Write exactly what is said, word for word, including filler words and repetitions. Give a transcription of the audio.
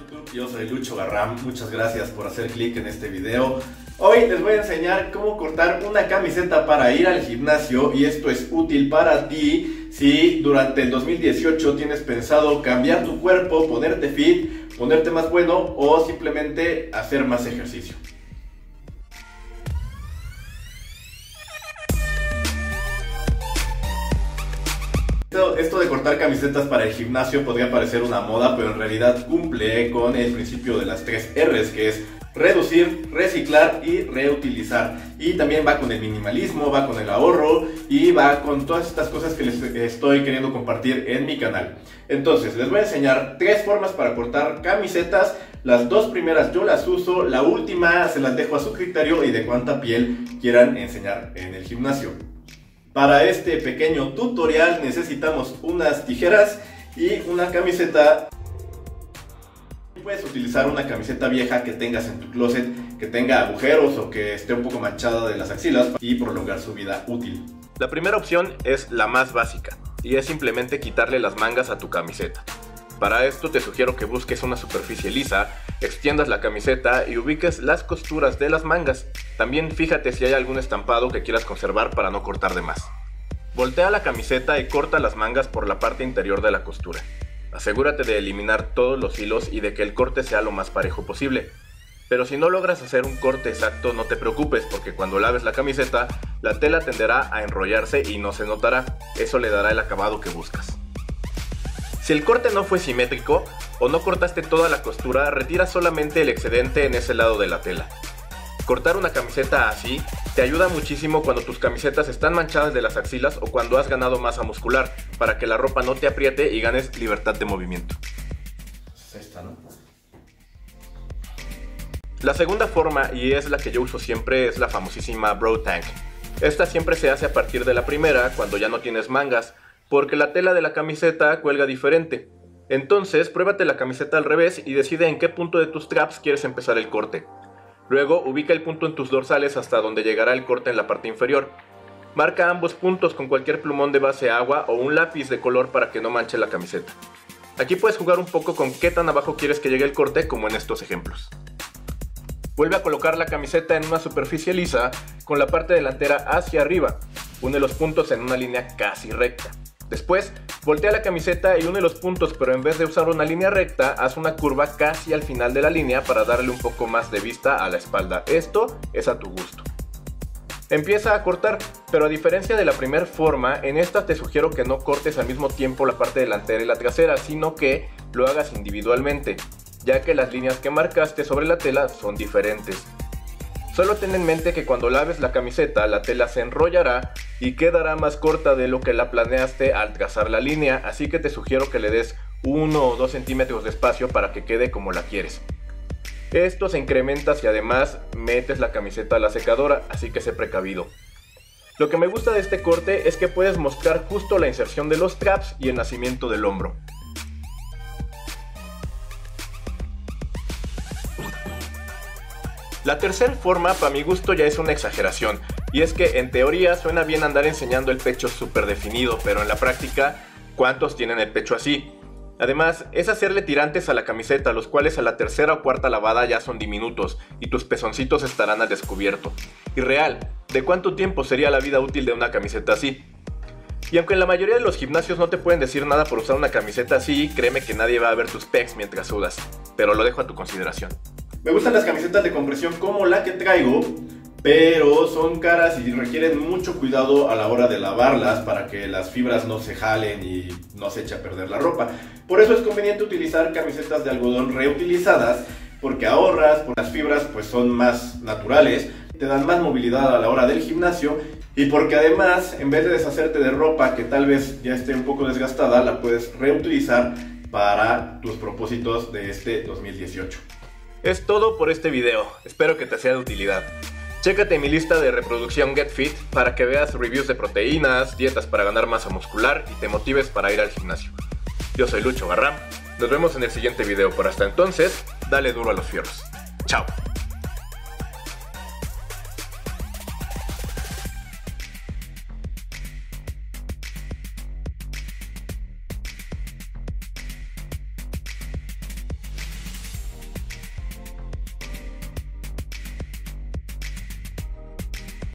YouTube, yo soy Lucho Garram, muchas gracias por hacer clic en este video. Hoy les voy a enseñar cómo cortar una camiseta para ir al gimnasio y esto es útil para ti si durante el dos mil dieciocho tienes pensado cambiar tu cuerpo, ponerte fit, ponerte más bueno o simplemente hacer más ejercicio. Esto de cortar camisetas para el gimnasio podría parecer una moda, pero en realidad cumple con el principio de las tres R's, que es reducir, reciclar y reutilizar. Y también va con el minimalismo, va con el ahorro y va con todas estas cosas que les estoy queriendo compartir en mi canal. Entonces, les voy a enseñar tres formas para cortar camisetas. Las dos primeras yo las uso, la última se las dejo a su criterio y de cuánta piel quieran enseñar en el gimnasio. Para este pequeño tutorial necesitamos unas tijeras y una camiseta. Puedes utilizar una camiseta vieja que tengas en tu closet, que tenga agujeros o que esté un poco manchada de las axilas y prolongar su vida útil. La primera opción es la más básica y es simplemente quitarle las mangas a tu camiseta. Para esto te sugiero que busques una superficie lisa, extiendas la camiseta y ubiques las costuras de las mangas. También fíjate si hay algún estampado que quieras conservar para no cortar de más. Voltea la camiseta y corta las mangas por la parte interior de la costura. Asegúrate de eliminar todos los hilos y de que el corte sea lo más parejo posible. Pero si no logras hacer un corte exacto, no te preocupes, porque cuando laves la camiseta, la tela tenderá a enrollarse y no se notará. Eso le dará el acabado que buscas. Si el corte no fue simétrico o no cortaste toda la costura, retira solamente el excedente en ese lado de la tela. Cortar una camiseta así te ayuda muchísimo cuando tus camisetas están manchadas de las axilas o cuando has ganado masa muscular, para que la ropa no te apriete y ganes libertad de movimiento. Esta, ¿no? La segunda forma, y es la que yo uso siempre, es la famosísima bro tank. Esta siempre se hace a partir de la primera, cuando ya no tienes mangas, porque la tela de la camiseta cuelga diferente. Entonces, pruébate la camiseta al revés y decide en qué punto de tus straps quieres empezar el corte. Luego, ubica el punto en tus dorsales hasta donde llegará el corte en la parte inferior. Marca ambos puntos con cualquier plumón de base agua o un lápiz de color para que no manche la camiseta. Aquí puedes jugar un poco con qué tan abajo quieres que llegue el corte, como en estos ejemplos. Vuelve a colocar la camiseta en una superficie lisa con la parte delantera hacia arriba. Une los puntos en una línea casi recta. Después, voltea la camiseta y une los puntos, pero en vez de usar una línea recta, haz una curva casi al final de la línea para darle un poco más de vista a la espalda. Esto es a tu gusto. Empieza a cortar, pero a diferencia de la primera forma, en esta te sugiero que no cortes al mismo tiempo la parte delantera y la trasera, sino que lo hagas individualmente, ya que las líneas que marcaste sobre la tela son diferentes. Solo ten en mente que cuando laves la camiseta, la tela se enrollará y quedará más corta de lo que la planeaste al trazar la línea, así que te sugiero que le des uno o dos centímetros de espacio para que quede como la quieres. Esto se incrementa si además metes la camiseta a la secadora, así que sé precavido. Lo que me gusta de este corte es que puedes mostrar justo la inserción de los straps y el nacimiento del hombro. La tercera forma, para mi gusto, ya es una exageración, y es que en teoría suena bien andar enseñando el pecho súper definido, pero en la práctica, ¿cuántos tienen el pecho así? Además, es hacerle tirantes a la camiseta, los cuales a la tercera o cuarta lavada ya son diminutos, y tus pezoncitos estarán al descubierto. Irreal, ¿de cuánto tiempo sería la vida útil de una camiseta así? Y aunque en la mayoría de los gimnasios no te pueden decir nada por usar una camiseta así, créeme que nadie va a ver tus pecs mientras sudas, pero lo dejo a tu consideración. Me gustan las camisetas de compresión como la que traigo, pero son caras y requieren mucho cuidado a la hora de lavarlas para que las fibras no se jalen y no se eche a perder la ropa. Por eso es conveniente utilizar camisetas de algodón reutilizadas, porque ahorras, porque las fibras pues son más naturales, te dan más movilidad a la hora del gimnasio y porque además, en vez de deshacerte de ropa que tal vez ya esté un poco desgastada, la puedes reutilizar para tus propósitos de este dos mil dieciocho. Es todo por este video, espero que te sea de utilidad. Chécate mi lista de reproducción Get Fit para que veas reviews de proteínas, dietas para ganar masa muscular y te motives para ir al gimnasio. Yo soy Lucho Garram, nos vemos en el siguiente video, por hasta entonces, dale duro a los fierros. Chao.